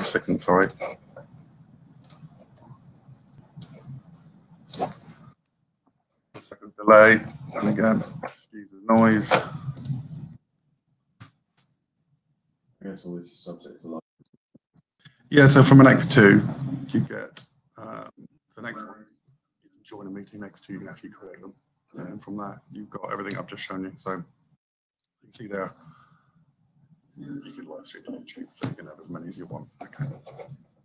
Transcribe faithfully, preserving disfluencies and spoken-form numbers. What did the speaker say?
second, sorry. Seconds delay, and again, excuse the noise. I guess all this is subject to license. Yeah, so from an X two, you get um, the next one. You can join a meeting next to, you can actually create them. And from that, you've got everything I've just shown you. So you can see there, you can live stream the meeting, so you can have as many as you want. Okay.